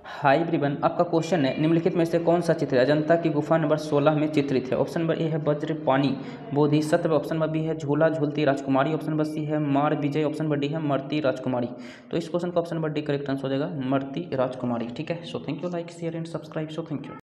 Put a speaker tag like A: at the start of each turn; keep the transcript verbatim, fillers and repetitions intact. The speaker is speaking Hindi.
A: हाई एवरीवन, आपका क्वेश्चन है निम्नलिखित में से कौन सा चित्र अजंता की गुफा नंबर सोलह में चित्रित है। ऑप्शन नंबर ए है वज्र पानी बोधिसत्व, ऑप्शन नंबर बी है झूला झूलती राजकुमारी, ऑप्शन नंबर सी है मार विजय, ऑप्शन नंबर डी है मरती राजकुमारी। तो इस क्वेश्चन का option number D correct answer हो जाएगा मरती राजकुमारी। ठीक है, so thank you, like share and subscribe, so thank you.